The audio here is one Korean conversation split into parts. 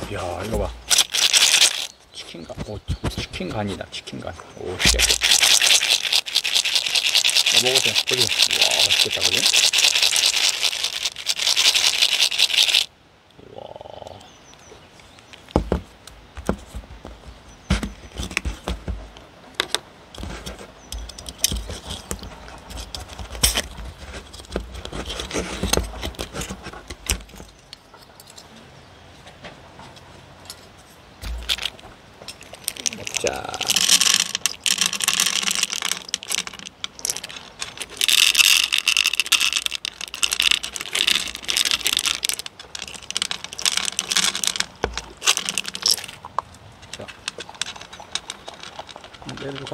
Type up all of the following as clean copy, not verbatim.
이야, 이거 봐. 치킨간, 오, 치킨간이다, 치킨간. 오, 쉣. 먹어보세요. 그지? 와, 맛있겠다, 그지? 와. 자. 내려가.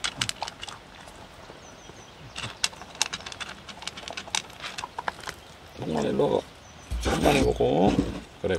조금만 내려가. 조금만 해보고. 그래.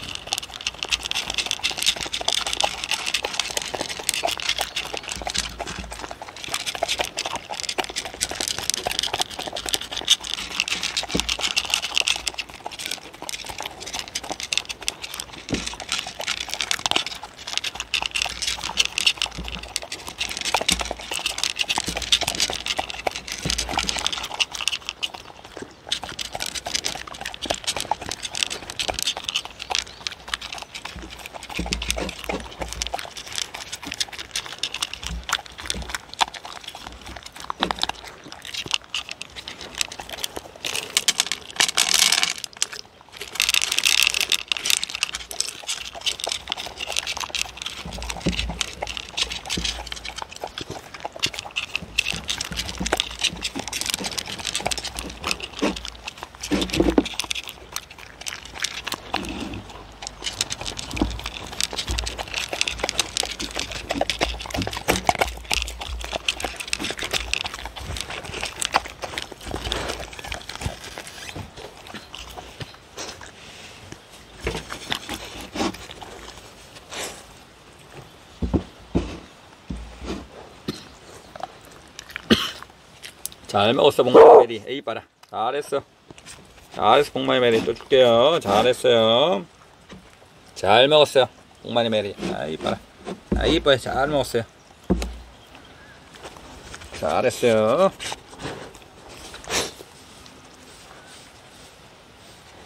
잘 먹었어, 복마이 메리. 에이, 봐라. 잘했어. 복마이 메리. 또 줄게요. 잘했어요. 잘 먹었어요, 복마이 메리. 아이, 봐라. 아이, 이뻐요. 잘 먹었어요. 잘했어요.